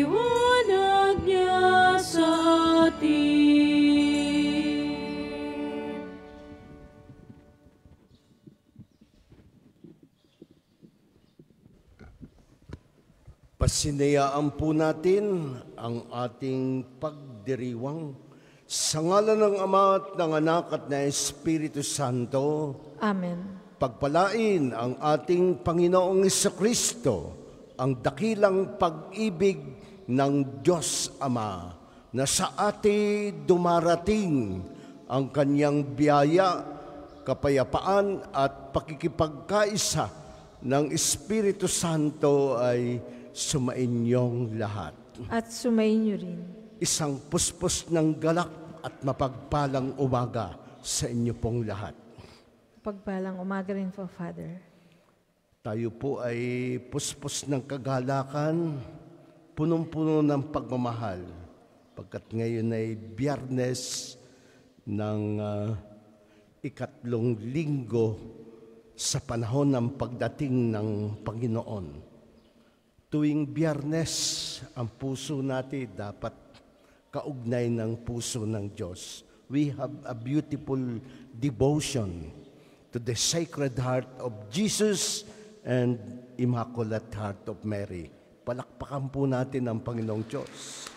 liwanag niya sa atin. Pasinayaan po natin ang ating pagdiriwang sa ngalan ng Ama at ng Anak at ng Espiritu Santo. Amen. Pagpalain ang ating Panginoong Jesucristo, ang dakilang pag-ibig ng Diyos Ama, na sa atin dumarating ang kanyang biyaya, kapayapaan at pakikipagkaisa ng Espiritu Santo ay sumainyong lahat. At sumainyo rin. Isang puspos ng galak at mapagpalang umaga sa inyo pong lahat. Pagpalang umaga rin po, Father. Tayo po ay puspos ng kagalakan, punong-puno ng pagmamahal, pagkat ngayon ay Biyernes ng ikatlong linggo sa panahon ng pagdating ng Panginoon. Tuwing Biyernes, ang puso natin dapat kaugnay ng puso ng Diyos. We have a beautiful devotion to the Sacred Heart of Jesus and Immaculate Heart of Mary. Palakpakan po natin ang Panginoong Diyos.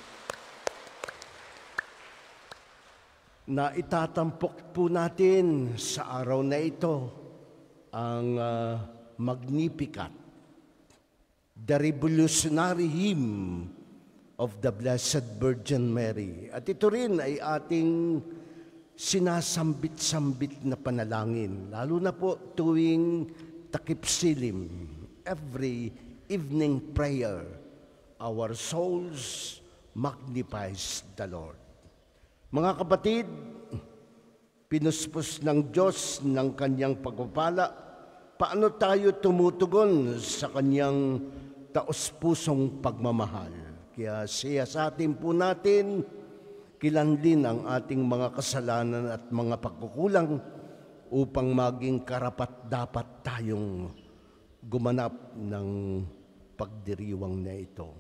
Na itatampok po natin sa araw na ito ang Magnificat, the revolutionary hymn of the Blessed Virgin Mary. At ito rin ay ating sinasambit-sambit na panalangin, lalo na po tuwing takip silim, every evening prayer, our souls magnifies the Lord. Mga kapatid, pinuspos ng Diyos ng kanyang pagpapala, paano tayo tumutugon sa kanyang taos-pusong pagmamahal? Kaya siyasatin po natin, kilanlin ang ating mga kasalanan at mga pagkukulang upang maging karapat-dapat tayong gumanap ng pagdiriwang na ito.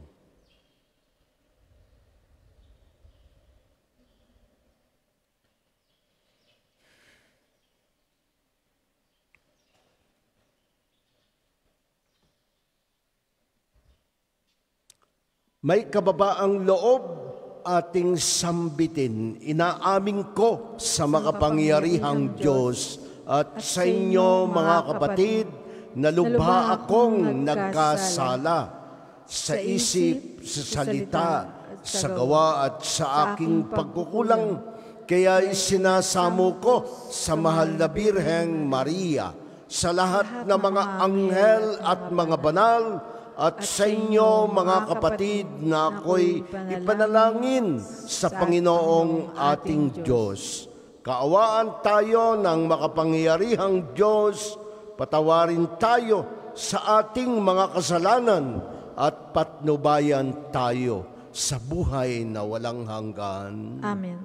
May kababaang loob ating sambitin, inaamin ko sa makapangyarihang Diyos at sa inyo mga kapatid, na lubha akong nagkasala sa isip, sa salita, sa gawa at sa aking pagkukulang. Kaya isinasamo ko sa mahal na Birheng Maria, sa lahat ng mga anghel at mga banal, at sa inyo mga kapatid, na ako'y ipanalangin sa Panginoong ating Diyos. Kaawaan tayo ng makapangyarihang Diyos, patawarin tayo sa ating mga kasalanan at patnubayan tayo sa buhay na walang hanggan. Amen.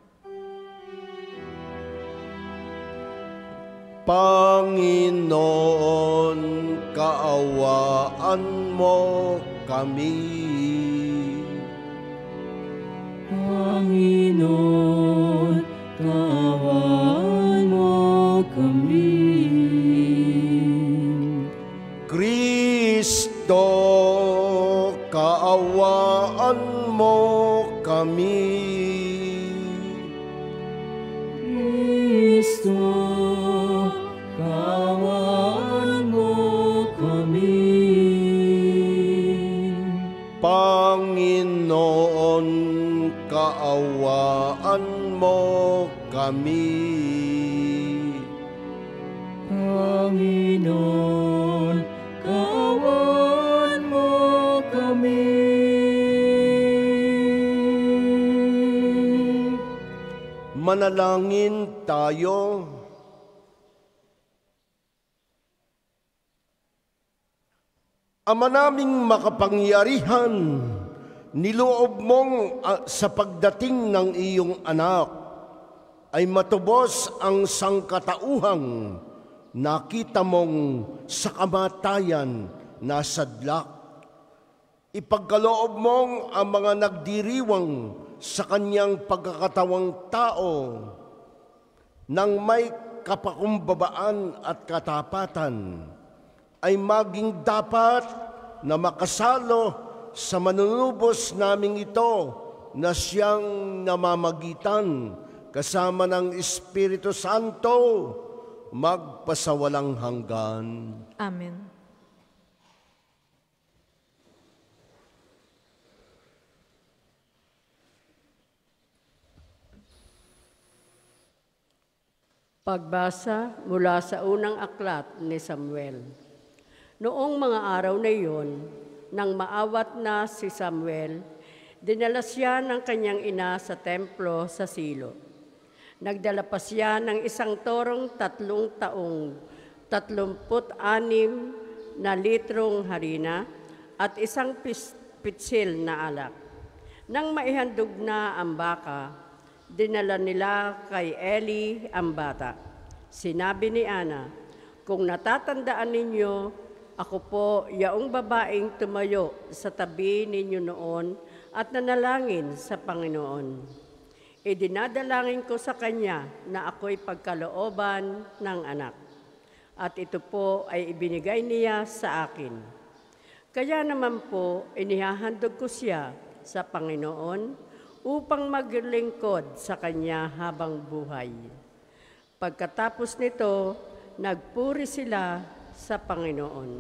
Panginoon, kaawaan mo kami. Panginoon, kaawaan mo kami. Kristo, kaawaan mo kami. Kristo, kaawaan mo kami. Panginoon, kaawaan mo kami. Panginoon, kaawaan mo kami. Manalangin tayo. Ama naming makapangyarihan, niloob mong sa pagdating ng iyong anak ay matubos ang sangkatauhang nakita mong sa kamatayan nasadlak. Ipagkaloob mong ang mga nagdiriwang sa kanyang pagkakatawang tao nang may kapakumbabaan at katapatan ay maging dapat na makasalo sa manunubos naming ito na siyang namamagitan kasama ng Espiritu Santo magpasawalang hanggan. Amen. Pagbasa mula sa unang aklat ni Samuel. Noong mga araw na iyon, nang maawat na si Samuel, dinala siya ng kanyang ina sa templo sa Silo. Nagdala pa siya ng isang torong 36 na litrong harina at isang pitsil na alak. Nang maihandog na ang baka, dinala nila kay Eli ang bata. Sinabi ni Ana, "Kung natatandaan ninyo, ako po yaong babaeng tumayo sa tabi ninyo noon at nanalangin sa Panginoon. Idinadalangin ko sa kanya na ako'y pagkalooban ng anak. At ito po ay ibinigay niya sa akin. Kaya naman po, inihahandog ko siya sa Panginoon upang maglingkod sa kanya habang buhay." Pagkatapos nito, nagpuri sila sa Panginoon.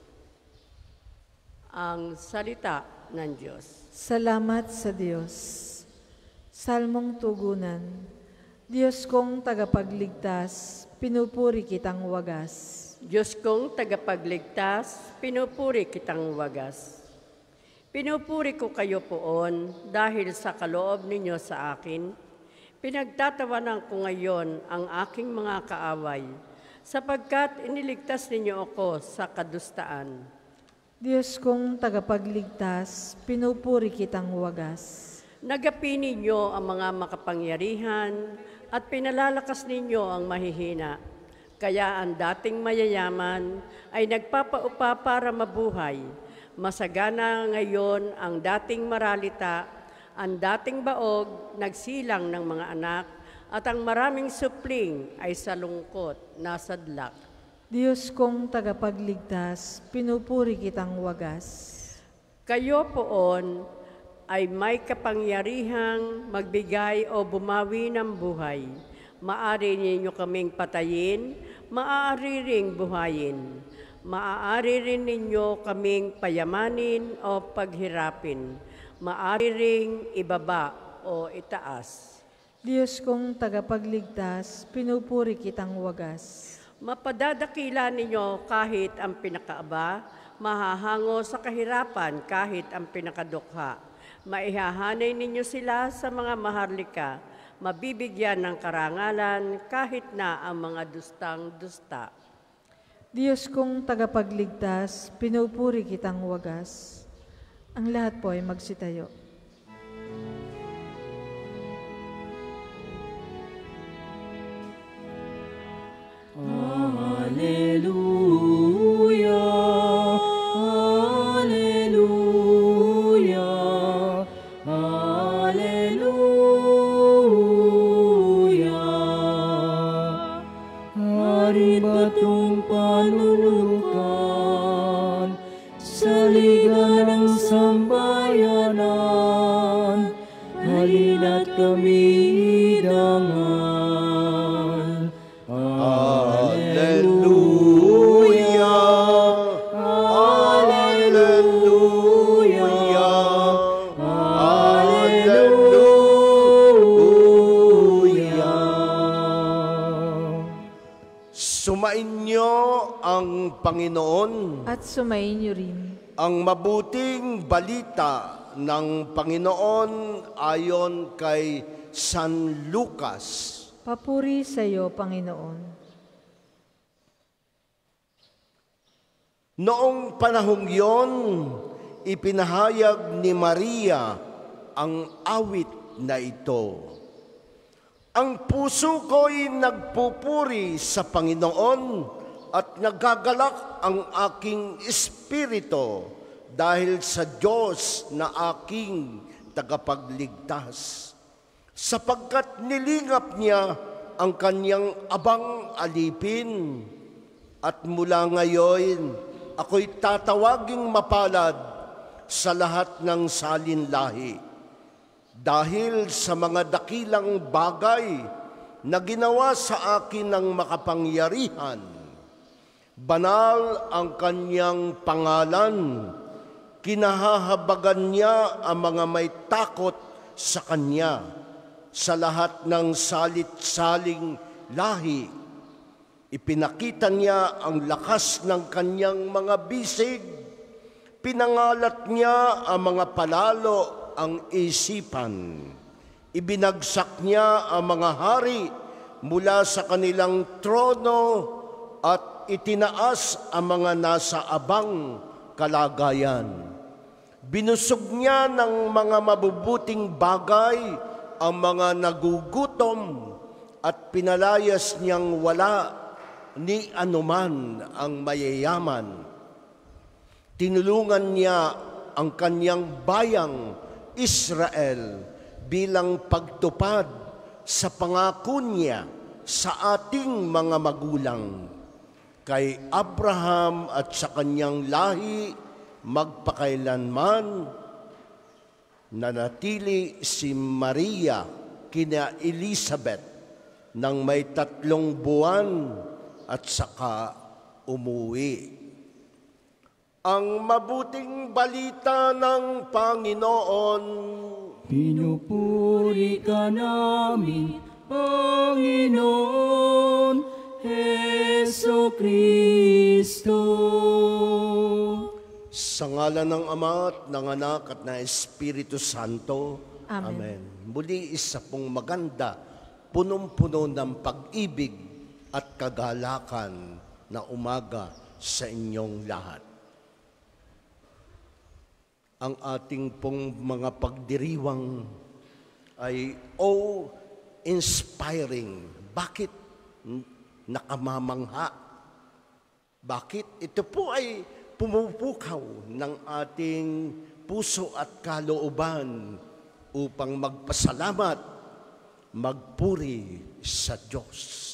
Ang salita ng Diyos. Salamat sa Diyos. Salmong tugunan. Diyos kong tagapagligtas, pinupuri kitang wagas. Diyos kong tagapagligtas, pinupuri kitang wagas. Pinupuri ko kayo poon dahil sa kaloob ninyo sa akin. Pinagtatawanan ko ngayon ang aking mga kaaway, sapagkat iniligtas ninyo ako sa kadustaan. Diyos kong tagapagligtas, pinupuri kitang wagas. Nagapi ninyo ang mga makapangyarihan at pinalalakas ninyo ang mahihina. Kaya ang dating mayayaman ay nagpapaupa para mabuhay. Masagana ngayon ang dating maralita, ang dating baog nagsilang ng mga anak, at ang maraming supling ay sa lungkot nasadlak. Diyos kong tagapagligtas, pinupuri kitang wagas. Kayo poon ay may kapangyarihang magbigay o bumawi ng buhay. Maaari ninyo kaming patayin, maaari ring buhayin. Maaari rin ninyo kaming payamanin o paghirapin. Maaari ring ibaba o itaas. Diyos kong tagapagligtas, pinupuri kitang wagas. Mapadadakila ninyo kahit ang pinakaaba, mahahango sa kahirapan kahit ang pinakadukha. Maihahanay ninyo sila sa mga maharlika, mabibigyan ng karangalan kahit na ang mga dustang dusta. Diyos kong tagapagligtas, pinupuri kitang wagas. Ang lahat po ay magsitayo. Alleluia, alleluia, alleluia. Hari batong panulukan sa liga ng sambayanan, halina't kami idangan. Alleluia! Alleluia! Alleluia! Sumainyo ang Panginoon. At sumayin niyo rin. Ang mabuting balita ng Panginoon ayon kay San Lucas. Papuri sa iyo, Panginoon. Noong panahong yon, ipinahayag ni Maria ang awit na ito. Ang puso ko'y nagpupuri sa Panginoon at nagagalak ang aking espiritu dahil sa Diyos na aking tagapagligtas. Sapagkat nilingap niya ang kanyang abang alipin, at mula ngayon ako'y tatawaging mapalad sa lahat ng salinlahi. Dahil sa mga dakilang bagay na ginawa sa akin ng makapangyarihan, banal ang kanyang pangalan, kinahahabagan niya ang mga may takot sa kanya sa lahat ng salit-saling lahi. Ipinakita niya ang lakas ng kanyang mga bisig, pinangalat niya ang mga palalo ang isipan. Ibinagsak niya ang mga hari mula sa kanilang trono at itinaas ang mga nasa abang kalagayan. Binusog niya ng mga mabubuting bagay ang mga nagugutom at pinalayas niyang wala ni anuman ang mayayaman. Tinulungan niya ang kanyang bayang Israel bilang pagtupad sa pangako niya sa ating mga magulang. Kay Abraham at sa kanyang lahi magpakailanman, nanatili si Maria kina Elizabeth nang may 3 buwan at saka umuwi. Ang mabuting balita ng Panginoon. Pinupuri ka namin, Panginoon Heso Kristo. Sa ngalan ng Ama at ng Anak at ng Espiritu Santo. Amen. Muli isa pong maganda, punong-puno ng pag-ibig at kagalakan na umaga sa inyong lahat. Ang ating pong mga pagdiriwang ay inspiring. Bakit nakamamangha? Bakit? Ito po ay pumupukaw ng ating puso at kalooban upang magpasalamat, magpuri sa Diyos.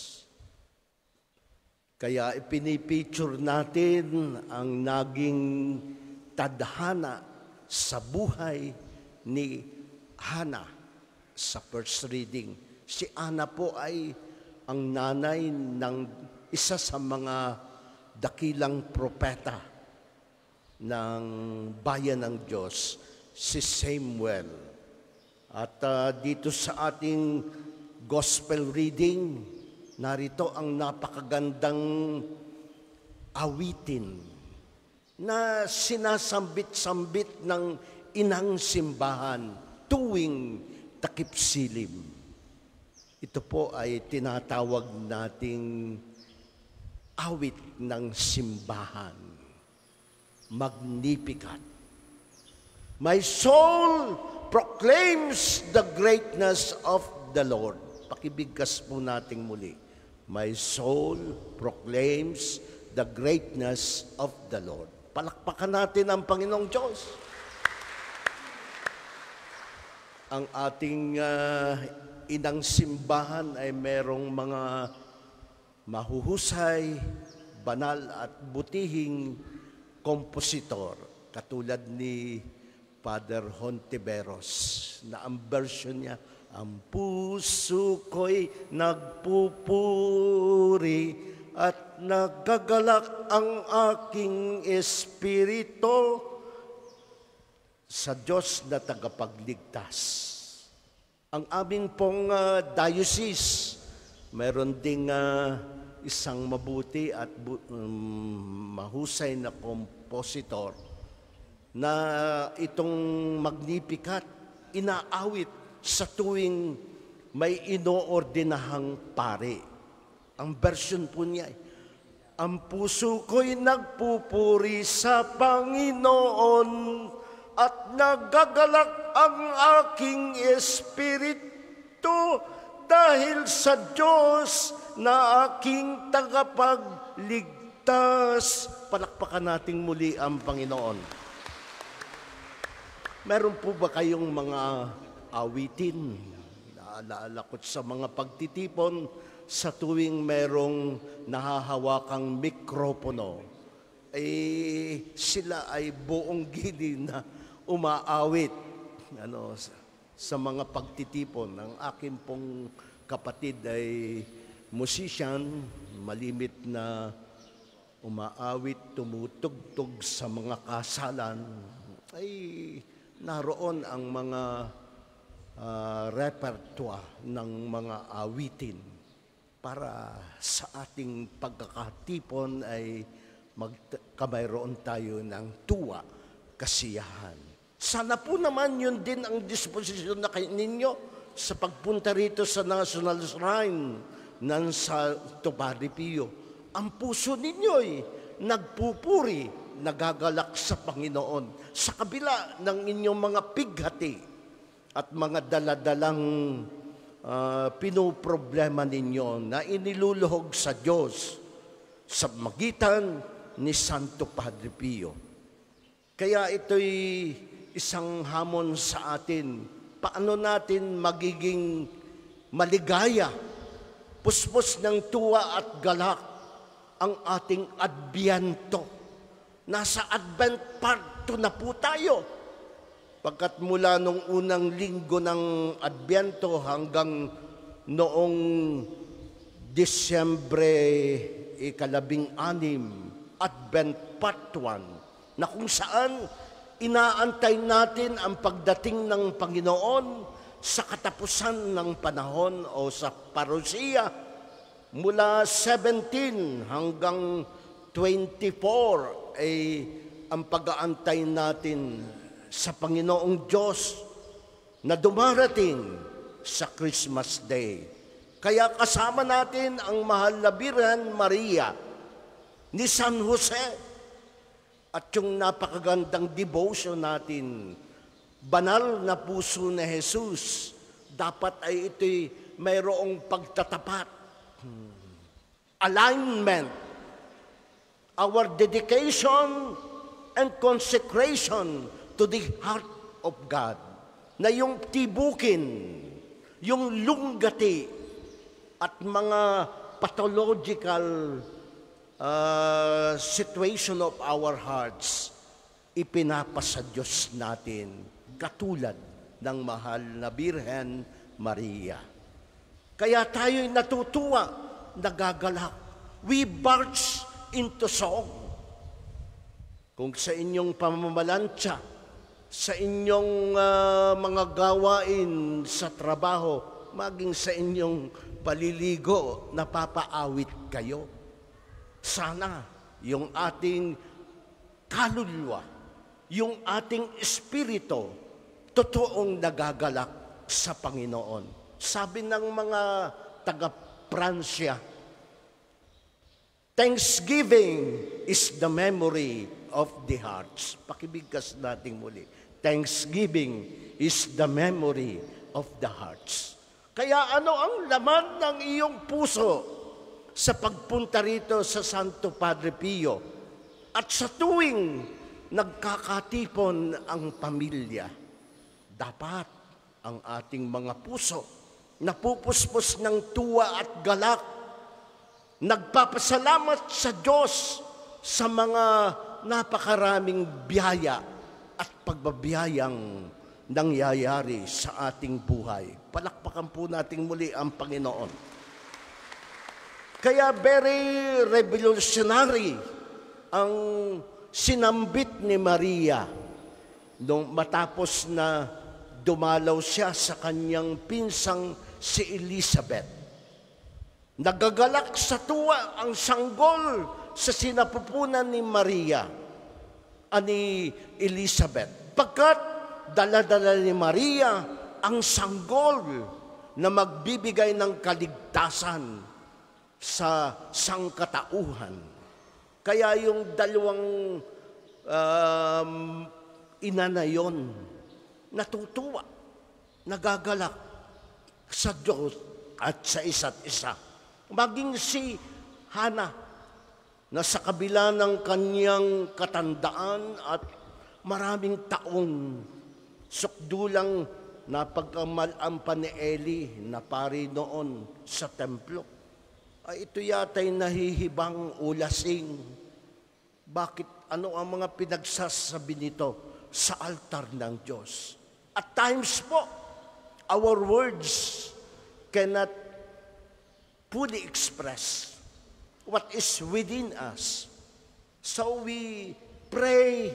Kaya ipinipicture natin ang naging tadhana sa buhay ni Hana sa first reading. Si Hana po ay ang nanay ng isa sa mga dakilang propeta ng bayan ng Diyos, si Samuel. At dito sa ating gospel reading, narito ang napakagandang awitin na sinasambit-sambit ng inang simbahan tuwing takip silim. Ito po ay tinatawag nating awit ng simbahan. Magnificat. My soul proclaims the greatness of the Lord. Pakibigkas po nating muli. My soul proclaims the greatness of the Lord. Palakpakan natin ang Panginoong Diyos. Ang ating inang simbahan ay merong mga mahuhusay, banal at butihing kompositor, katulad ni Father Hontiveros, na ang version niya, ang puso ko'y nagpupuri at nagagalak ang aking espiritu sa Diyos na tagapagligtas. Ang aming pong diocese, meron ding isang mabuti at mahusay na kompositor na itong Magnificat inaawit sa tuwing may inoordinahang pare. Ang version po niya, ang puso ko'y nagpupuri sa Panginoon at nagagalak ang aking espiritu dahil sa Diyos na aking tagapagligtas. Palakpakan natin muli ang Panginoon. Meron po ba kayong mga awitin? Naalala ko sa mga pagtitipon sa tuwing merong nahahawakang mikropono. Sila ay buong gili na umaawit sa mga pagtitipon. Ang aking pong kapatid ay musician, malimit na umaawit, tumutugtog sa mga kasalan. Naroon ang mga repertoire ng mga awitin para sa ating pagkakatipon ay magkamayroon tayo ng tuwa, kasiyahan. Sana po naman yun din ang disposisyon na ninyo sa pagpunta rito sa National Shrine ng Santo Padre Pio. Ang puso ninyo'y nagpupuri, nagagalak sa Panginoon sa kabila ng inyong mga pighati at mga daladalang pinoproblema ninyo na iniluluhog sa Diyos sa magitan ni Santo Padre Pio. Kaya ito'y isang hamon sa atin. Paano natin magiging maligaya, puspos ng tuwa at galak ang ating Adbyento? Nasa Advent Part 2 na po tayo. Pagkat mula nung unang linggo ng Adbyento hanggang noong Disyembre 16, Advent Part 1, na kung saan inaantay natin ang pagdating ng Panginoon sa katapusan ng panahon o sa parusiya mula 17 hanggang 24 ay ang pag-aantay natin sa Panginoong Diyos na dumarating sa Christmas Day. Kaya kasama natin ang mahal na Birhen Maria ni San Jose at yung napakagandang devotion natin, banal na puso ni Jesus. Dapat ay ito'y mayroong pagtatapat, alignment, our dedication and consecration to the heart of God, na yung tibukin, yung lunggati at mga pathological situation of our hearts, ipinapasa Diyos natin, katulad ng mahal na Birhen Maria. Kaya tayo'y natutuwa, nagagalak. We march into song. Kung sa inyong pamamalansya, sa inyong mga gawain sa trabaho, maging sa inyong paliligo, napapaawit kayo. Sana yung ating kaluluwa, yung ating espiritu, totoong nagagalak sa Panginoon. Sabi ng mga taga-Pransya, Thanksgiving is the memory of the hearts. Pakibigkas natin muli. Thanksgiving is the memory of the hearts. Kaya ano ang laman ng iyong puso sa pagpunta rito sa Santo Padre Pio at sa tuwing nagkakatipon ang pamilya? Dapat ang ating mga puso napupuspos ng tuwa at galak, nagpapasalamat sa Diyos sa mga napakaraming biyaya at pagbabiyayang nangyayari sa ating buhay. Palakpakan po natin muli ang Panginoon. Kaya very revolutionary ang sinambit ni Maria nung matapos na dumalaw siya sa kanyang pinsang si Elizabeth. Nagagalak sa tuwa ang sanggol sa sinapupunan ni Maria, ni Elizabeth. Pagkat dala-dala ni Maria ang sanggol na magbibigay ng kaligtasan sa sangkatauhan. Kaya yung dalawang ina na yon, natutuwa, nagagalak sa Diyos at sa isa't isa. Maging si Hana, na sa kabila ng kanyang katandaan at maraming taon Sukdulang napagkamalampan ni Eli na pari noon sa templo. Ay ito yata'y nahihibang ulasing. Bakit? Ano ang mga pinagsasabi nito sa altar ng Diyos? At times po, our words cannot fully express what is within us. So we pray,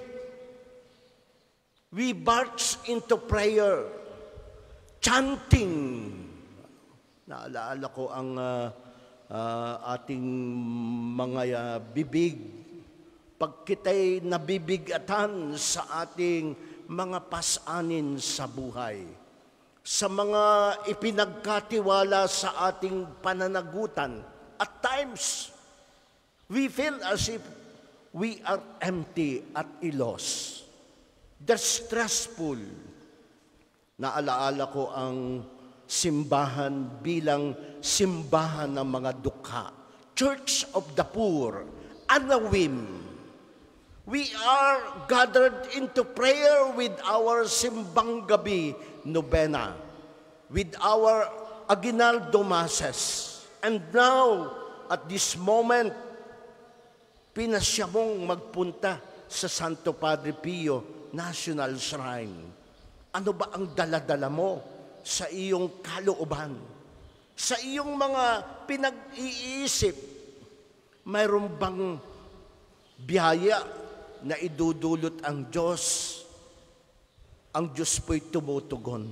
we march into prayer, chanting. Naalaala ko ang ating mga bibig. Pag kita'y nabibigatan sa ating mga pasanin sa buhay, sa mga ipinagkatiwala sa ating pananagutan, at times, we feel as if we are empty at ilos. That's stressful. Naalaala ko ang simbahan bilang simbahan ng mga dukha. Church of the Poor, Anawim. We are gathered into prayer with our Simbang Gabi Novena, with our Aguinaldo Masses. And now, at this moment, pinasya mong magpunta sa Santo Padre Pio National Shrine. Ano ba ang daladala mo sa iyong kalooban? Sa iyong mga pinag-iisip, mayroon bang biyaya na idudulot ang Diyos? Ang Diyos po'y tumutugon.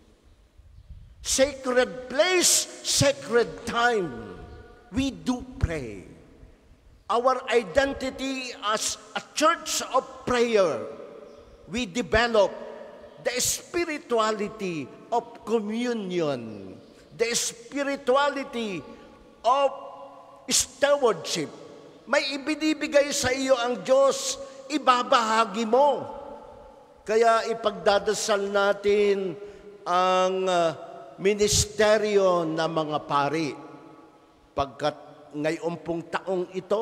Sacred place, sacred time, we do pray. Our identity as a church of prayer, we develop the spirituality of communion, the spirituality of stewardship. May ibinibigay sa iyo ang Diyos, ibabahagi mo. Kaya ipagdadasal natin ang ministeryo ng mga pari. Pagkat ngayon pong taong ito,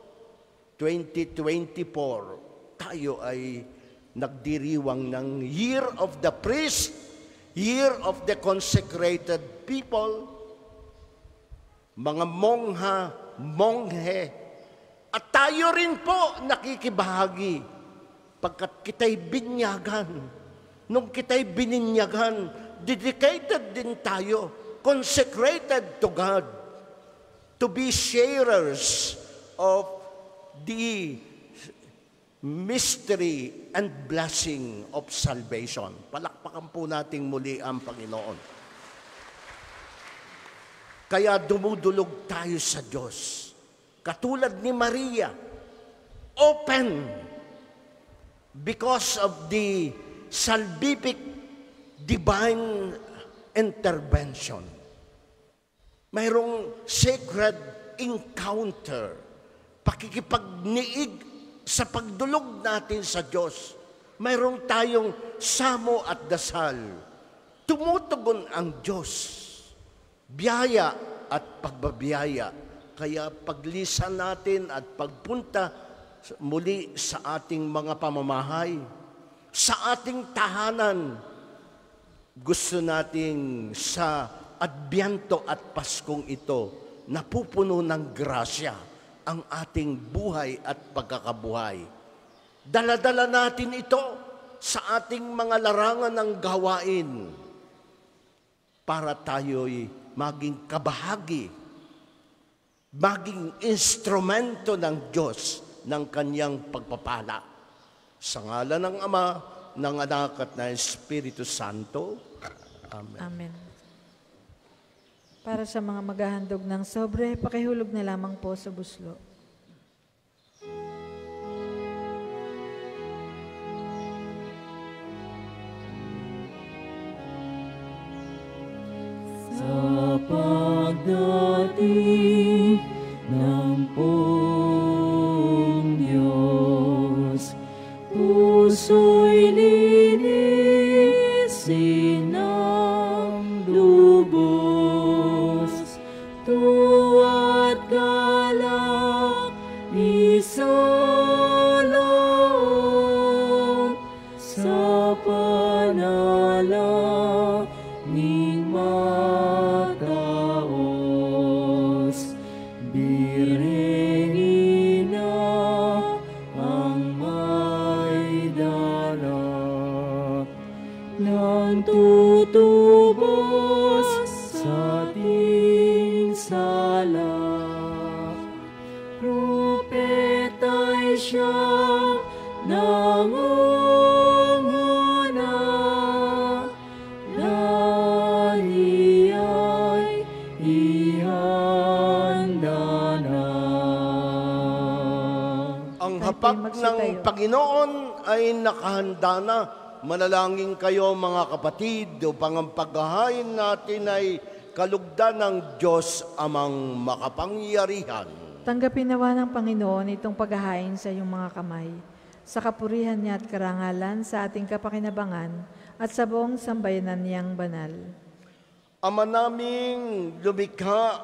2024, tayo ay nagdiriwang ng Year of the Priest, Year of the Consecrated People, mga mongha, monghe, at tayo rin po nakikibahagi pagkat kita'y binyagan. Nung kita'y bininyagan, dedicated din tayo, consecrated to God, to be sharers of the mystery and blessing of salvation. Palakpakan po nating muli ang Panginoon. Kaya dumudulog tayo sa Diyos. Katulad ni Maria, open because of the salvific divine intervention. Mayroong sacred encounter, pakikipagniig sa pagdulog natin sa Diyos. Mayroong tayong samo at dasal. Tumutugon ang Diyos. Biyaya at pagbabiyaya. Kaya paglisan natin at pagpunta muli sa ating mga pamamahay, sa ating tahanan, gusto nating sa Adbyento at Paskong ito, napupuno ng grasya ang ating buhay at pagkakabuhay. Dala-dala natin ito sa ating mga larangan ng gawain para tayo'y maging kabahagi, maging instrumento ng Diyos ng Kanyang pagpapala. Sa ngalan ng Ama, ng Anak at ng Espiritu Santo. Amen. Amen. Para sa mga maghahandog ng sobre, pakihulog na lamang po sa buslo. Sa pagdating ng pong Diyos, puso'y linisin ng lubos, tuwa't galak isalong sa panalangin mataos, Birheng Ina ang may dala ng tutubos sa ating sala. Propeta'y siya nangunguna, lahi ay ihanda na. Ang hapag ng Panginoon ay nakahanda na. Manalangin kayo mga kapatid upang ang paghahain natin ay kalugdan ng Diyos amang makapangyarihan. Tanggapin nawa ng Panginoon itong paghahain sa iyong mga kamay, sa kapurihan niya at karangalan sa ating kapakinabangan at sa buong sambayanan niyang banal. Ama naming lumikha,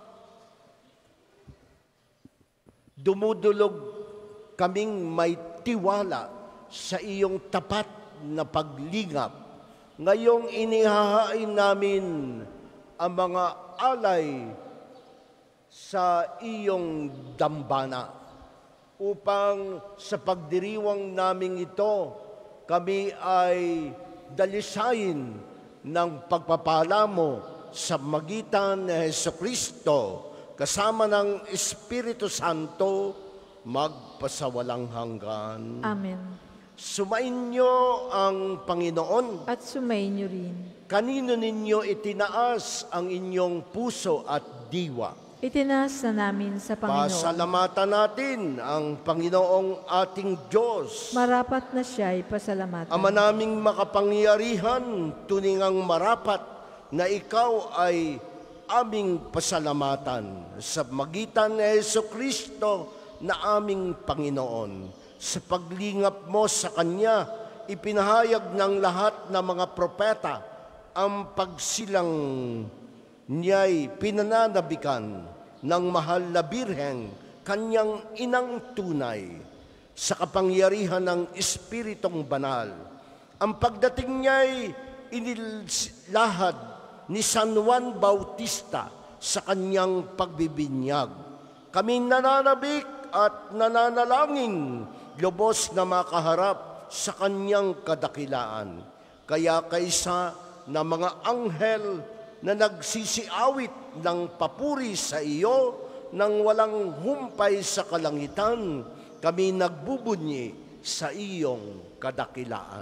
dumudulog kaming may tiwala sa iyong tapat na paglingap. Ngayong inihahain namin ang mga alay sa iyong dambana upang sa pagdiriwang namin ito, kami ay dalisayin ng pagpapala mo sa magitan ni Jesucristo kasama ng Espiritu Santo magpasawalang hanggan. Amen. Sumainyo ang Panginoon. At sumainyo rin. Kanino ninyo itinaas ang inyong puso at diwa? Itinaas na namin sa Panginoon. Pasalamatan natin ang Panginoong ating Diyos. Marapat na siya'y pasalamatan. Ama naming makapangyarihan, tuningang marapat na ikaw ay aming pasalamatan sa magitan ni Jesucristo na aming Panginoon. Sa paglingap mo sa Kanya, ipinahayag ng lahat ng mga propeta ang pagsilang niya'y pinananabikan ng mahal na Birheng, Kanyang inang tunay, sa kapangyarihan ng Espiritong Banal. Ang pagdating niya'y inilahad ni San Juan Bautista sa kanyang pagbibinyag. Kami nananabik at nananalangin, lubos na makaharap sa kanyang kadakilaan. Kaya kaysa na mga anghel na nagsisiawit ng papuri sa iyo nang walang humpay sa kalangitan, kami nagbubunyi sa iyong kadakilaan.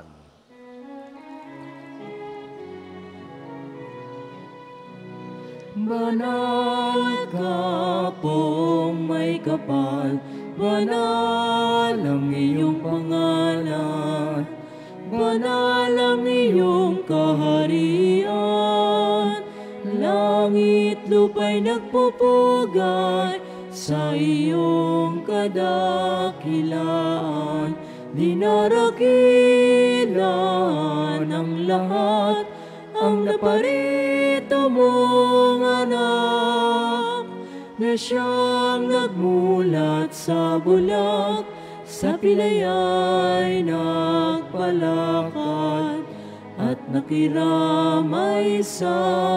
Banal ka pong may kapal, banal ang iyong pangalan, banal ang iyong kaharian. Langit lupa'y nagpupugay sa iyong kadakilaan. Dinarakilan ng lahat ang naparito mong anak, na siyang nagmulat sa bulak, sa pilaya'y nagpalakad, at nakiramay sa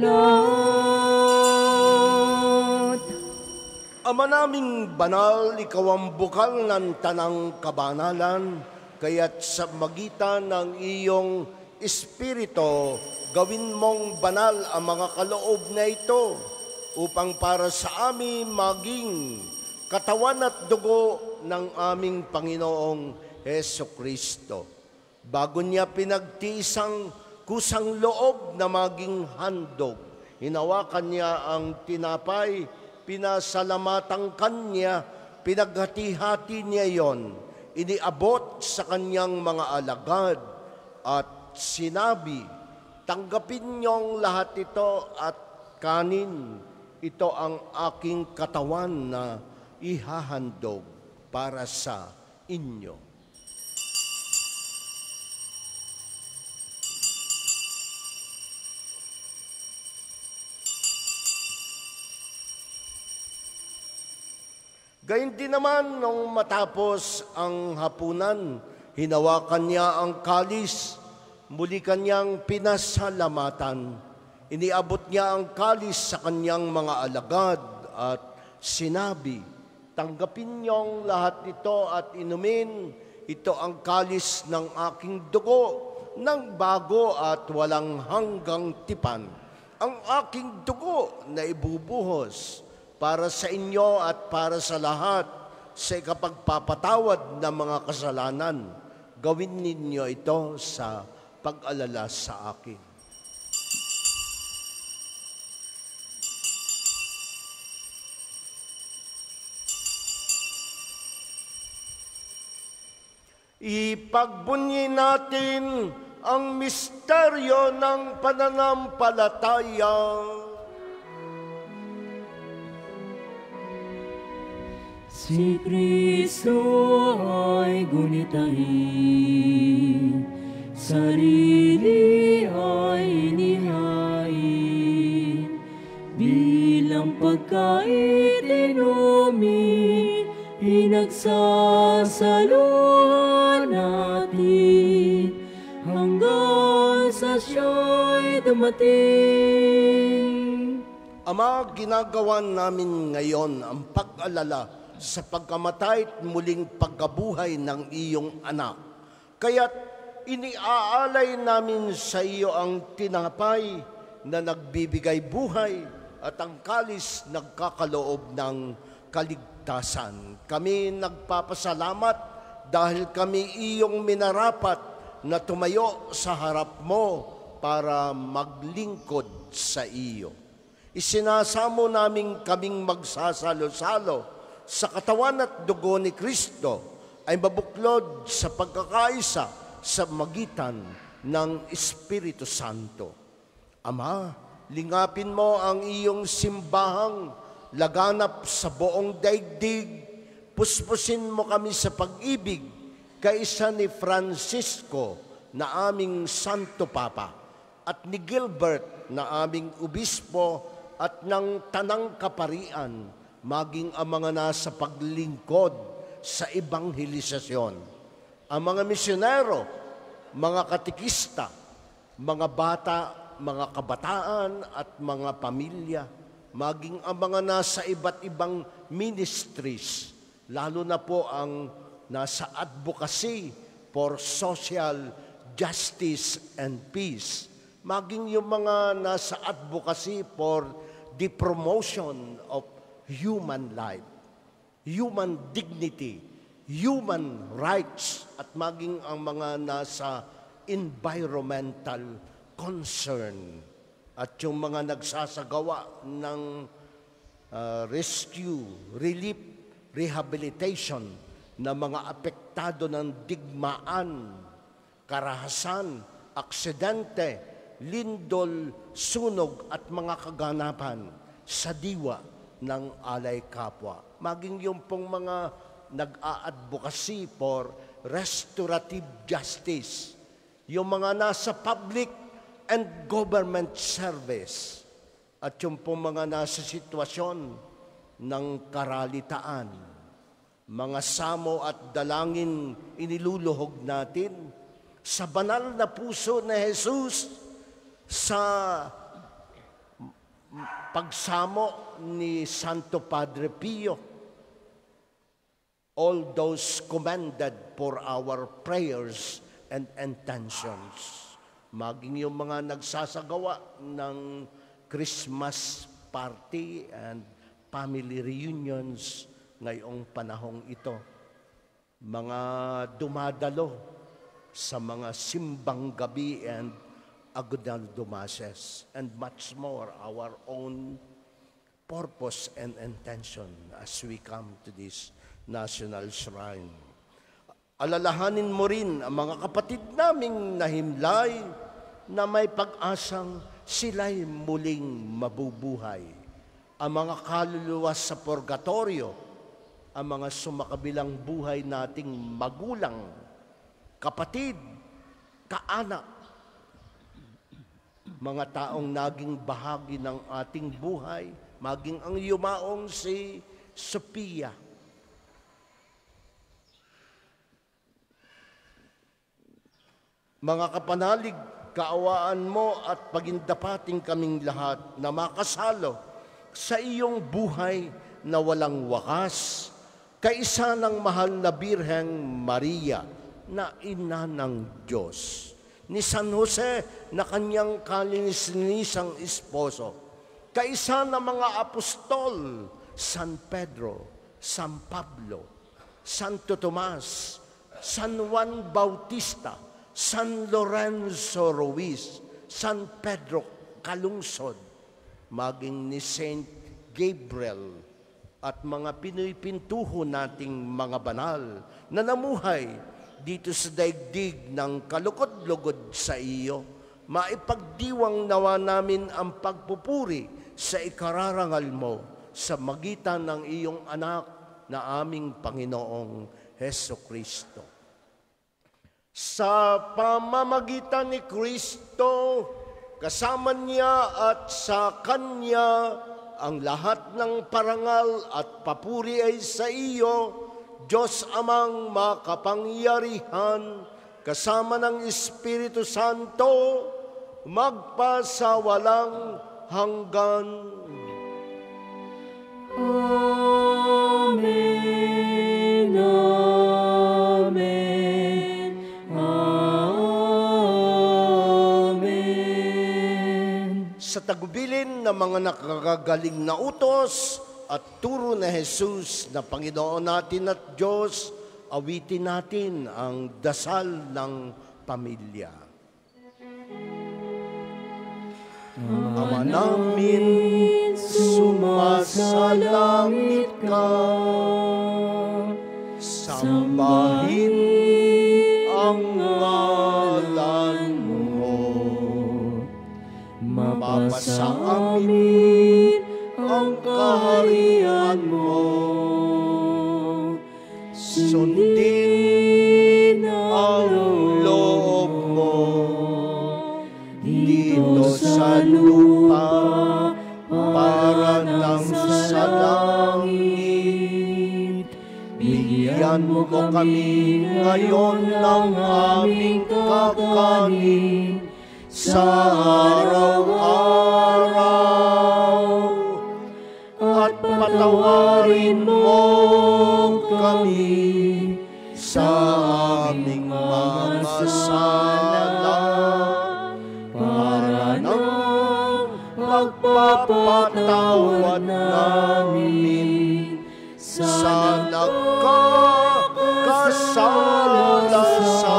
lahat. Ama naming banal, ikaw ang bukal ng tanang kabanalan, kaya't sa magitan ng iyong Espiritu, gawin mong banal ang mga kaloob na ito upang para sa amin maging katawan at dugo ng aming Panginoong Jesucristo. Bago niya pinagtiisang kusang loob na maging handog, hinawakan niya ang tinapay, pinasalamatan kanya, pinaghati-hati niya yon, iniabot sa kanyang mga alagad at sinabi, tanggapin niyong lahat ito at kanin. Ito ang aking katawan na ihahandog para sa inyo. Gayun din naman nung matapos ang hapunan, Hinawakan niya ang kalis, muli kanyang pinasalamatan. Iniabot niya ang kalis sa kanyang mga alagad at sinabi, "Tanggapin niyong lahat ito at inumin. Ito ang kalis ng aking dugo, ng bago at walang hanggang tipan. Ang aking dugo na ibubuhos para sa inyo at para sa lahat sa ikapagpapatawad ng mga kasalanan. Gawin ninyo ito sa pag-alala sa akin." Ipagbunyi natin ang misteryo ng pananampalataya. Si Kristo ay gunitain, sarili ay inihain, bilang pagkain inumin, pinagsasaluhan natin, hanggang sa siya'y dumating. Ama, ginagawa namin ngayon ang pag-alala sa pagkamatay at muling pagkabuhay ng iyong anak. Kaya't iniaalay namin sa iyo ang tinapay na nagbibigay buhay at ang kalis nagkakaloob ng kaligtasan. Kami nagpapasalamat dahil kami iyong minarapat na tumayo sa harap mo para maglingkod sa iyo. Isinasamo namin kaming magsasalo-salo sa katawan at dugo ni Kristo ay mabuklod sa pagkakaisa sa magitan ng Espiritu Santo. Ama, lingapin mo ang iyong simbahang laganap sa buong daigdig. Puspusin mo kami sa pag-ibig kaisa ni Francisco na aming Santo Papa at ni Gilbert na aming Obispo at ng Tanang Kaparian, maging ang mga nasa paglingkod sa ebanghelisasyon. Ang mga misyonero, mga katikista, mga bata, mga kabataan at mga pamilya, maging ang mga nasa iba't ibang ministries, lalo na po ang nasa advocacy for social justice and peace, maging yung mga nasa advocacy for the promotion of human life, human dignity, human rights, at maging ang mga nasa environmental concern at yung mga nagsasagawa ng rescue, relief, rehabilitation na mga apektado ng digmaan, karahasan, aksidente, lindol, sunog at mga kaganapan sa diwa ng alay kapwa. Maging yung pong mga nag-a-advocacy for restorative justice, yung mga nasa public and government service, at yung pong mga nasa sitwasyon ng karalitaan. Mga samo at dalangin iniluluhog natin sa banal na puso ni Jesus, sa pagsamo ni Santo Padre Pio, all those commended for our prayers and intentions. Maging yung mga nagsasagawa ng Christmas party and family reunions ngayong panahong ito. Mga dumadalo sa mga simbang gabi and Aguinaldo Masses, and much more, our own purpose and intention as we come to this national shrine. Alalahanin mo rin ang mga kapatid naming nahimlay na may pag-asang sila'y muling mabubuhay. Ang mga kaluluwa sa purgatorio, ang mga sumakabilang buhay nating magulang, kapatid, kaanak, mga taong naging bahagi ng ating buhay, maging ang yumaong si Sophia. Mga kapanalig, kaawaan mo at pagindapating kaming lahat na makasalo sa iyong buhay na walang wakas, kaisa ng mahal na Birheng Maria na ina ng Diyos, ni San Jose na kanyang kalininisang esposo, kaisa ng mga apostol, San Pedro, San Pablo, Santo Tomas, San Juan Bautista, San Lorenzo Ruiz, San Pedro Calungsod, maging ni Saint Gabriel at mga pinipintuho nating mga banal na namuhay dito sa daigdig ng kalugod-lugod sa iyo, maipagdiwang nawa namin ang pagpupuri sa ikararangal mo sa magitan ng iyong anak na aming Panginoong Hesukristo. Sa pamamagitan ni Kristo, kasama niya at sa Kanya, ang lahat ng parangal at papuri ay sa iyo, Diyos Amang makapangyarihan, kasama ng Espiritu Santo, magpasawalang hanggan. Amen, amen, amen. Sa tagubilin ng mga nakakagaling na utos at turo na Jesus na Panginoon natin at Diyos, awitin natin ang dasal ng pamilya. Ama namin, sumasalangit ka, sambahin ang ngalan mo, mapasa amin ang kaharian mo, sundin ang loob mo dito sa lupa para nang sa langit. Bigyan mo kami ngayon ng aming kakanin sa araw-araw, at patawarin mo kami sa aming mga sala, para nang pagpapatawad namin sa nagkakasala sa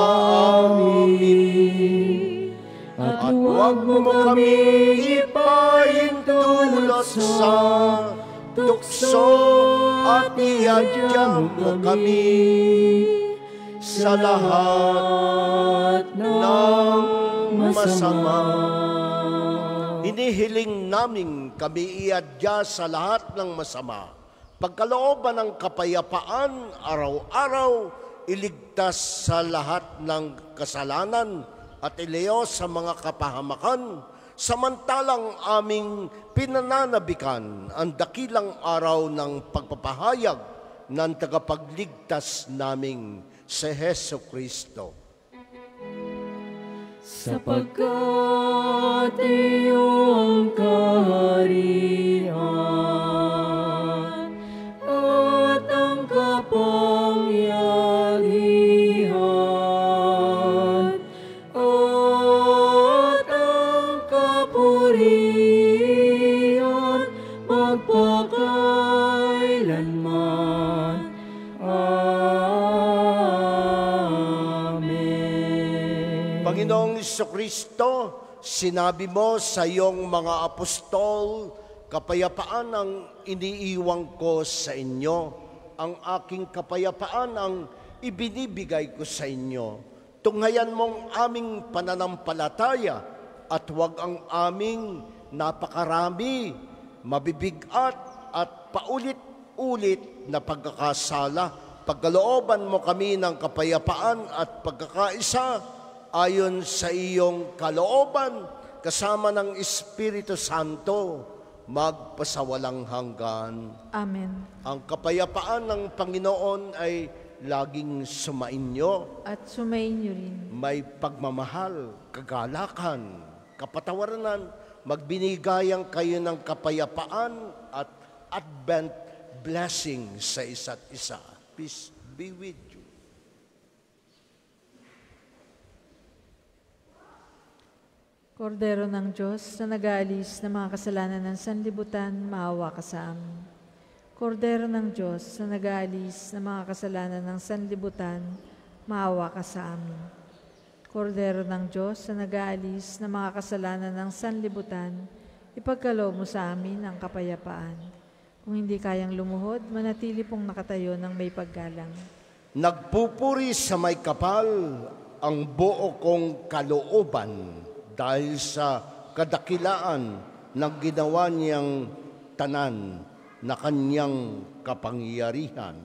amin. At huwag mo kami ipahintulot sa tukso, at iadyan mo kami sa lahat ng masama. Hinihiling namin kami iadya sa lahat ng masama, pagkalooban ng kapayapaan araw-araw, iligtas sa lahat ng kasalanan at ilayo sa mga kapahamakan, samantalang aming pinananabikan ang dakilang araw ng pagpapahayag ng tagapagligtas naming si Hesukristo. Sapagkat iyong kaharian at ang kapangyarihan at ang kapurihan magpakailanman. Panginoong Jesucristo, sinabi mo sa iyong mga apostol, kapayapaan ang iniiwang ko sa inyo, ang aking kapayapaan ang ibinibigay ko sa inyo. Tunghayan mong aming pananampalataya at huwag ang aming napakarami, mabibigat at paulit-ulit na pagkakasala. Pagkalooban mo kami ng kapayapaan at pagkakaisa ayon sa iyong kalooban, kasama ng Espiritu Santo, magpasawalang hanggan. Amen. Ang kapayapaan ng Panginoon ay laging sumainyo, at sumainyo rin. may pagmamahal, kagalakan, kapatawaran, magbinigayang kayo ng kapayapaan at Advent blessing sa isa't isa. Peace be with you. Kordero ng Diyos na nag-aalis ng mga kasalanan ng sanlibutan, maawa ka sa amin. Kordero ng Diyos na nag-aalis ng mga kasalanan ng sanlibutan, maawa ka sa amin. Kordero ng Diyos na nag-aalis ng mga kasalanan ng sanlibutan, ipagkaloob mo sa amin ang kapayapaan. Kung hindi kayang lumuhod, manatili pong nakatayo ng may paggalang. Nagpupuri sa may kapal ang buo kong kalooban dahil sa kadakilaan ng ginawa niyang tanan na kanyang kapangyarihan.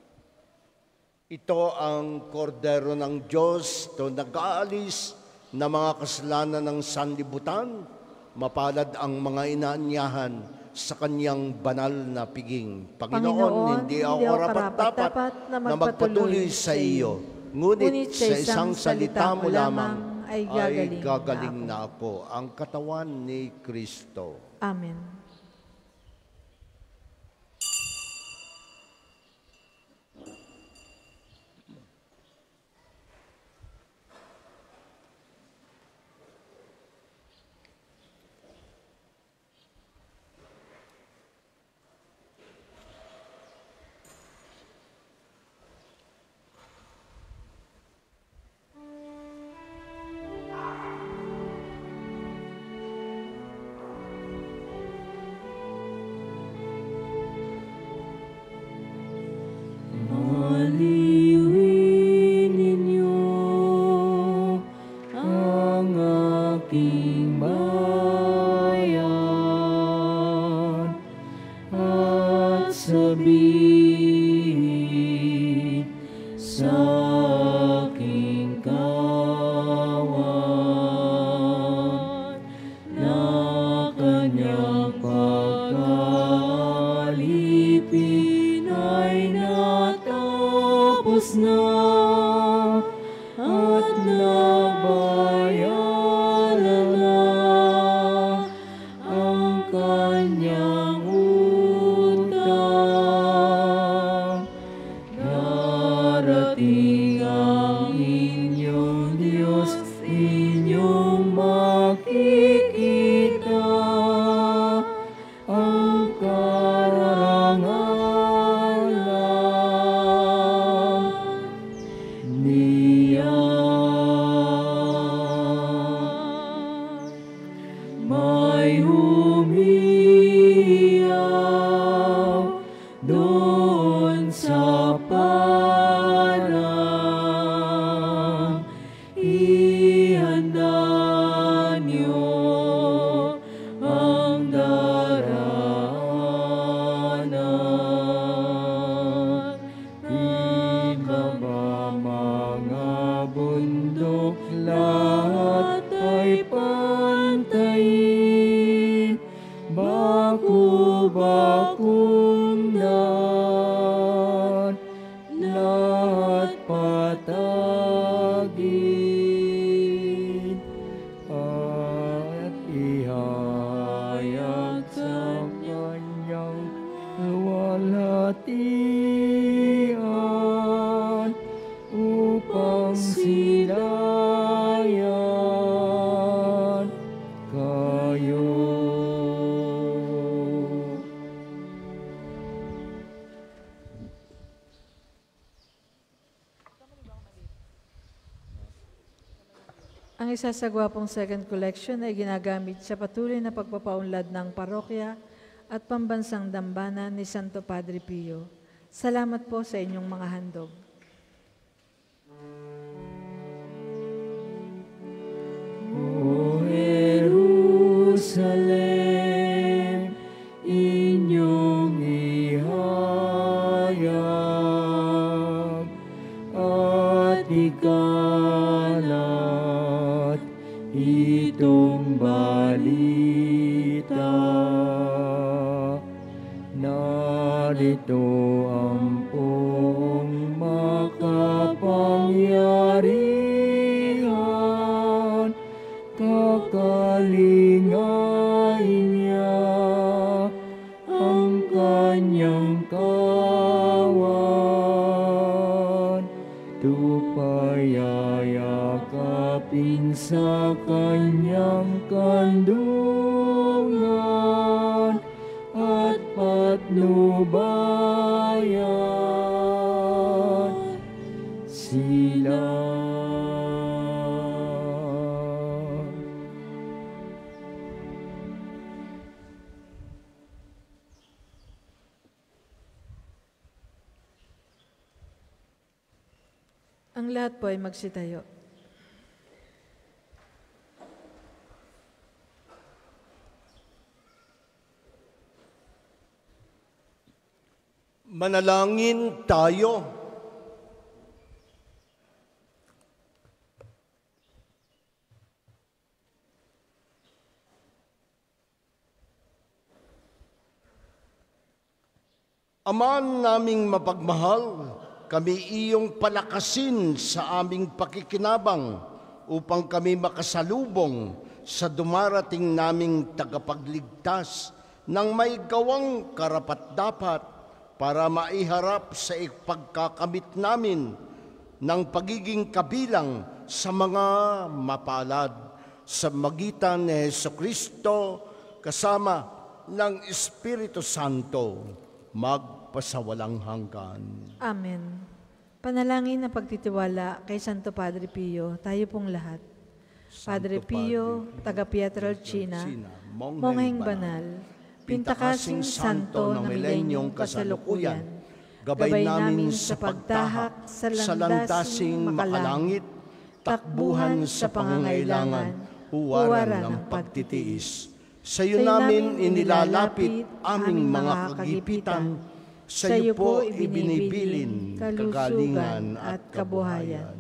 Ito ang kordero ng Diyos, ito nag-aalis na mga kasalanan ng sanlibutan, mapalad ang mga inaanyahan sa kanyang banal na piging. Panginoon, hindi ako karapat-dapat na magpatuloy sa iyo, ngunit sa isang salita mo lamang ay gagaling na ako, ang katawan ni Kristo. Amen. Aliwin ninyo ang aking bayan at sabihin sa aking kawan na kanyang pagkalipin ay natapos na at nabayaran na ang kanyang utang. Darating ang inyong Diyos, inyong makikita ang karangalan niya. May humiyaw doon sa parang ihanda niyo ang daraanan. Ibaba mga bundok, lahat ay pantayin. Baku-bakong daan, lahat patagin. At ihayag sa kanyang luwalhatian upang silayan kayo. Ang isasagwapong second collection ay ginagamit sa patuloy na pagpapaunlad ng parokya at pambansang dambana ni Santo Padre Pio. Salamat po sa inyong mga handog. O Jerusalem, inyong ihayag at ikalat itong balita. Narito ang pong kalingay niya ang kanyang kawan. Tupayayakapin sa kanyang kandungan at patnubayan sila. Ang lahat po ay magsitayo. Manalangin tayo. Ama naming mapagmahal, kami iyong palakasin sa aming pakikinabang upang kami makasalubong sa dumarating naming tagapagligtas ng may gawang karapat-dapat para maiharap sa ipagkakamit namin ng pagiging kabilang sa mga mapalad sa magitan ni Jesucristo kasama ng Espiritu Santo magpasawalang hanggan. Amen. Panalangin na pagtitiwala kay Santo Padre Pio, tayo pong lahat. Padre Pio, taga Pietrelcina, Mongheng Banal, Pintakasing Santo ng milenyong kasalukuyan, gabay namin sa pagtahak sa landasing makalangit, takbuhan sa pangangailangan, huwaran ng pagtitiis. Sa iyo namin inilalapit aming mga kagipitan, sa iyo po ibinibilin kagalingan at kabuhayan.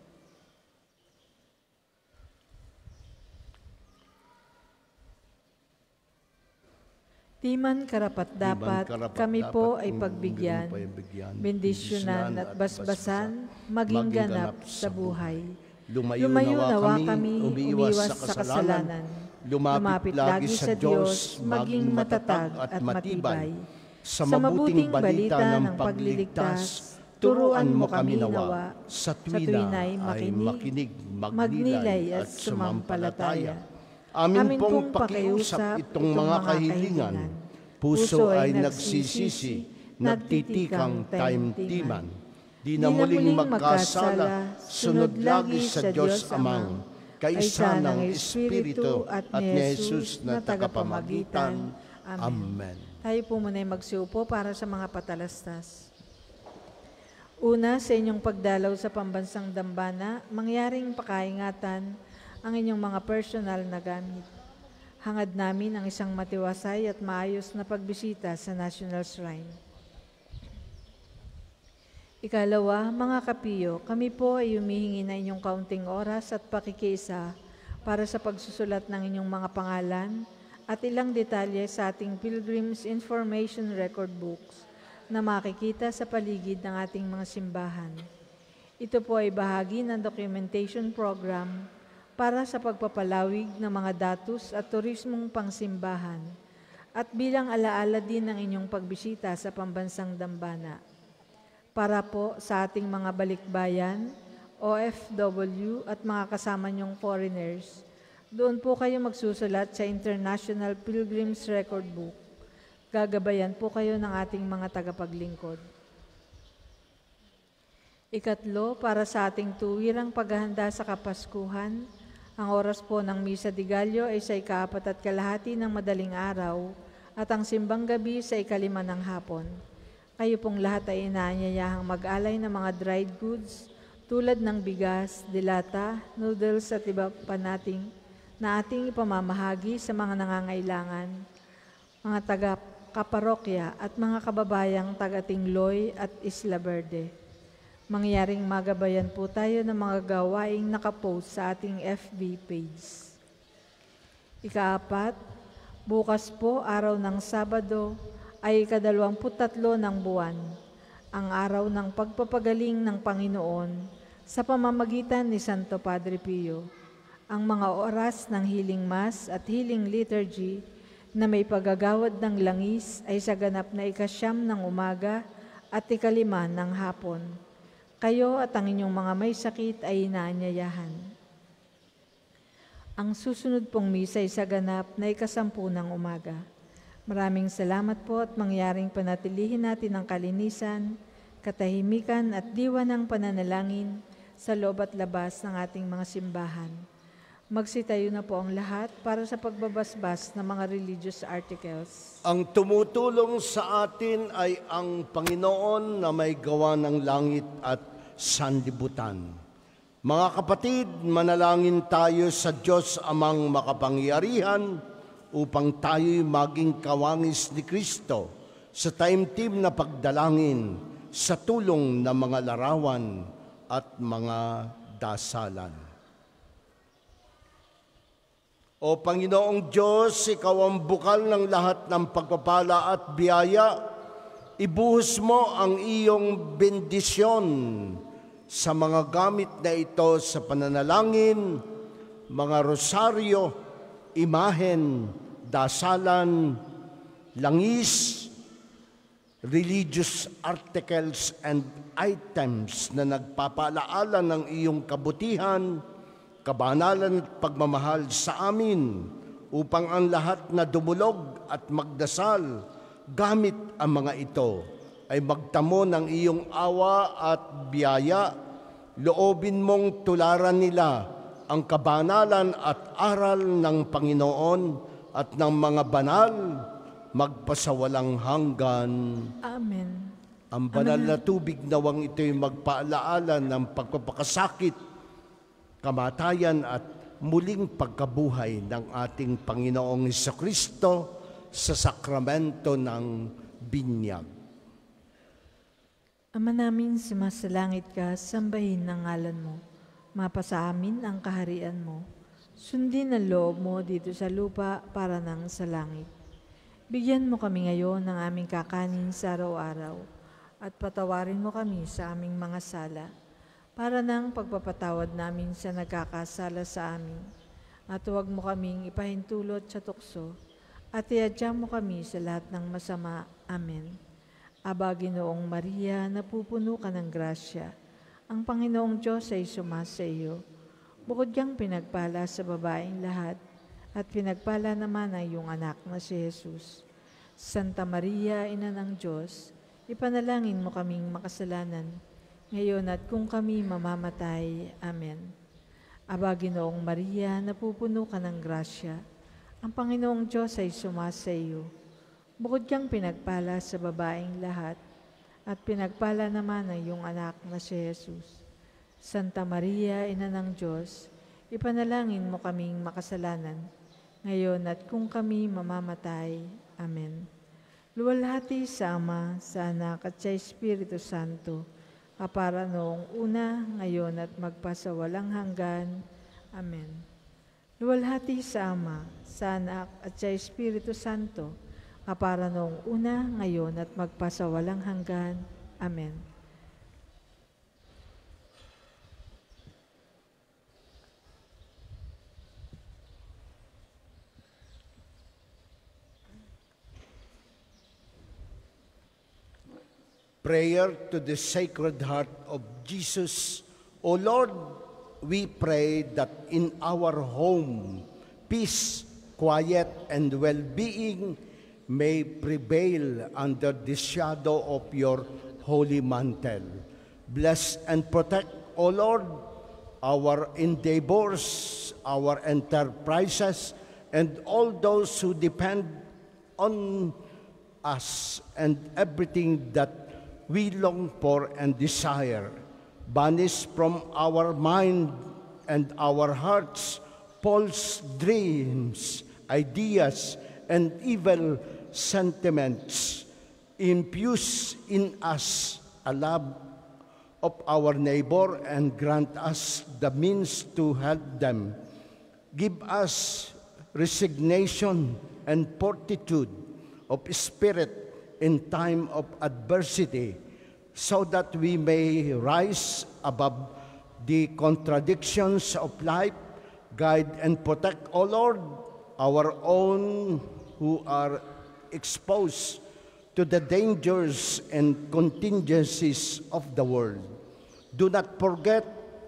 Di man karapat-dapat, kami po ay pagbigyan, bendisyonan at basbasan, maging ganap sa buhay. Lumayo nawa kami, umiwas sa kasalanan. Lumapit lagi sa Diyos, maging matatag at matibay. Sa mabuting balita ng pagliligtas, turuan mo kami nawa, sa tuwina'y makinig, magnilay at sumampalataya. Amin pong pakiusap itong mga kahilingan. Puso ay nagsisisi, nagtitikang taimtiman. Di na muling magkasala, sunod lagi sa Diyos Amang, kaisa ng Espiritu at ni Jesus na tagapamagitan. Amen. Tayo po muna'y magsiupo para sa mga patalastas. Una, sa inyong pagdalaw sa pambansang dambana, mangyaring pakaingatan ang inyong mga personal na gamit. Hangad namin ang isang matiwasay at maayos na pagbisita sa National Shrine. Ikalawa, mga kapiyo, kami po ay humihingi na inyong kaunting oras at pakikiisa para sa pagsusulat ng inyong mga pangalan at ilang detalye sa ating Pilgrim's Information Record Books na makikita sa paligid ng ating mga simbahan. Ito po ay bahagi ng documentation program para sa pagpapalawig ng mga datos at turismong pangsimbahan at bilang alaala din ng inyong pagbisita sa pambansang dambana. Para po sa ating mga balikbayan, OFW at mga kasama niyong foreigners, doon po kayo magsusulat sa International Pilgrim's Record Book. Gagabayan po kayo ng ating mga tagapaglingkod. Ikatlo, para sa ating tuwirang paghahanda sa Kapaskuhan, ang oras po ng Misa de Gallo ay sa 4:30 ng madaling araw at ang simbang gabi sa 5:00 ng hapon. Kayo pong lahat ay inaanyayahang mag-alay ng mga dried goods tulad ng bigas, dilata, noodles at iba pa na ating ipamamahagi sa mga nangangailangan, mga taga-kaparokya at mga kababayang taga-Tingloy at Isla Verde. Mangyaring magabayan po tayo ng mga gawaing nakapost sa ating FB page. Ika-4, bukas po, araw ng Sabado, ay ika-23 ng buwan, ang araw ng pagpapagaling ng Panginoon sa pamamagitan ni Santo Padre Pio. ang mga oras ng healing mass at healing liturgy na may paggagawad ng langis ay sa ganap na 9 ng umaga at 5 ng hapon. Kayo at ang inyong mga may sakit ay inaanyayahan. Ang susunod pong misa ay sa ganap na 10 ng umaga. Maraming salamat po at mangyaring panatilihin natin ang kalinisan, katahimikan at diwa ng pananalangin sa loob at labas ng ating mga simbahan. Magsitayo na po ang lahat para sa pagbabasbas ng mga religious articles. Ang tumutulong sa atin ay ang Panginoon na may gawa ng langit at sanlibutan. Mga kapatid, manalangin tayo sa Diyos Amang makapangyarihan upang tayo'y maging kawangis ni Kristo sa taimtim na pagdalangin sa tulong ng mga larawan at mga dasalan. O Panginoong Diyos, Ikaw ang bukal ng lahat ng pagpapala at biyaya. Ibuhos mo ang iyong bendisyon sa mga gamit na ito sa pananalangin, mga rosaryo, imahen, dasalan, langis, religious articles and items na nagpapaalaala ng iyong kabutihan, kabanalan at pagmamahal sa amin upang ang lahat na dumulog at magdasal gamit ang mga ito ay magtamo ng iyong awa at biyaya. Loobin mong tularan nila ang kabanalan at aral ng Panginoon at ng mga banal magpasawalang hanggan. Amen. Ang banal na tubig nawang ito'y magpaalaala ng pagpapakasakit, kamatayan at muling pagkabuhay ng ating Panginoong Jesucristo sa sakramento ng binyag. Ama namin, sumasalangit ka, sambahin ang ngalan mo. Mapasa amin ang kaharian mo. Sundin ang loob mo dito sa lupa para nang sa langit. Bigyan mo kami ngayon ng aming kakanin sa araw-araw at patawarin mo kami sa aming mga sala para nang pagpapatawad namin sa nagkakasala sa amin. At huwag mo kaming ipahintulot sa tukso at iadya mo kami sa lahat ng masama. Amen. Aba, Ginoong Maria, napupuno ka ng grasya. Ang Panginoong Diyos ay sumasa iyo. Bukod kang pinagpala sa babaeng lahat, at pinagpala naman ay iyong anak na si Jesus. Santa Maria, Ina ng Diyos, ipanalangin mo kaming makasalanan, ngayon at kung kami mamamatay. Amen. Aba, Ginoong Maria, napupuno ka ng grasya. Ang Panginoong Diyos ay sumasa iyo. Bukod kang pinagpala sa babaeng lahat, at pinagpala naman ang iyong anak na si Jesus. Santa Maria, Ina ng Diyos, ipanalangin mo kaming makasalanan, ngayon at kung kami mamamatay. Amen. Luwalhati sa Ama, sa Anak at sa Espiritu Santo, kapara noong una, ngayon at magpasawalang hanggan. Amen. Luwalhati sa Ama, sa Anak at sa Espiritu Santo, kapara noong una, ngayon at magpasawalang hanggan. Amen. Prayer to the Sacred Heart of Jesus. O Lord, we pray that in our home, peace, quiet, and well-being may prevail under the shadow of your holy mantle. Bless and protect, O Lord, our endeavors, our enterprises, and all those who depend on us and everything that we long for and desire. Banish from our mind and our hearts false dreams, ideas, and evil sentiments. Infuse in us a love of our neighbor and grant us the means to help them. Give us resignation and fortitude of spirit in time of adversity, so that we may rise above the contradictions of life, Guide and protect, O Lord, our own who are exposed to the dangers and contingencies of the world. Do not forget,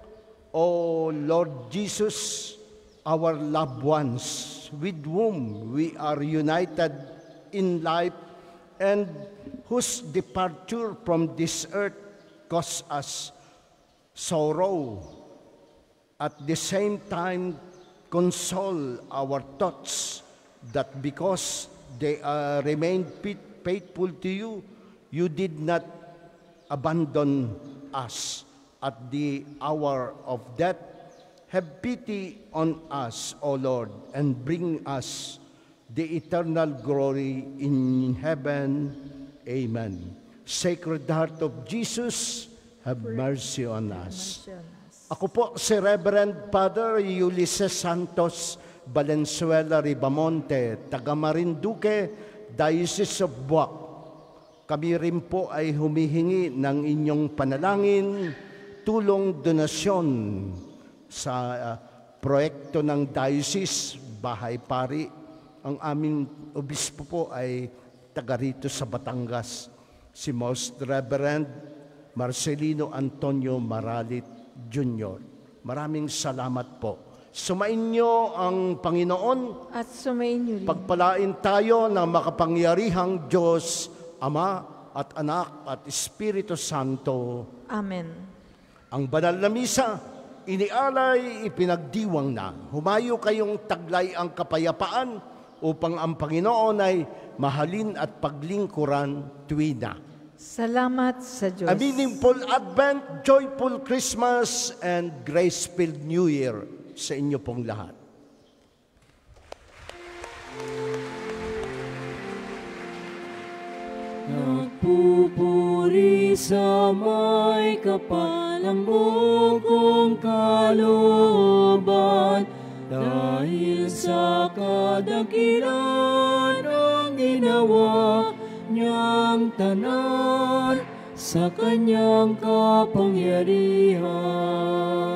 O Lord Jesus, our loved ones with whom we are united in life and whose departure from this earth cause us sorrow. At the same time, console our thoughts that because they remained faithful to you, you did not abandon us at the hour of death. Have pity on us, O Lord, and bring us the eternal glory in heaven. Amen. Sacred Heart of Jesus, have mercy on us. Ako po si Reverend Father Ulysses Santos Valenzuela Ribamonte, taga Marinduque, Diocese of Buac. Kami rin po ay humihingi ng inyong panalangin, tulong, donasyon sa proyekto ng Diocese Bahay Pari. Ang aming obispo po ay taga rito sa Batangas, si Most Reverend Marcelino Antonio Maralit Jr. Maraming salamat po. Sumainyo ang Panginoon At sumainyo rin. pagpalain tayo ng makapangyarihang Diyos, Ama at Anak at Espiritu Santo. Amen. Ang banal na misa, inialay, ipinagdiwang na. Humayo kayong taglay ang kapayapaan upang ang Panginoon ay mahalin at paglingkuran tuwina. Salamat sa Diyos. A meaningful Advent, joyful Christmas, and grace-filled New Year sa inyo pong lahat. Nagpupuri sa may kapal ang bugong kalooban, dahil sa kadakilan ang ginawa niyang tanan sa kanyang kapangyarihan.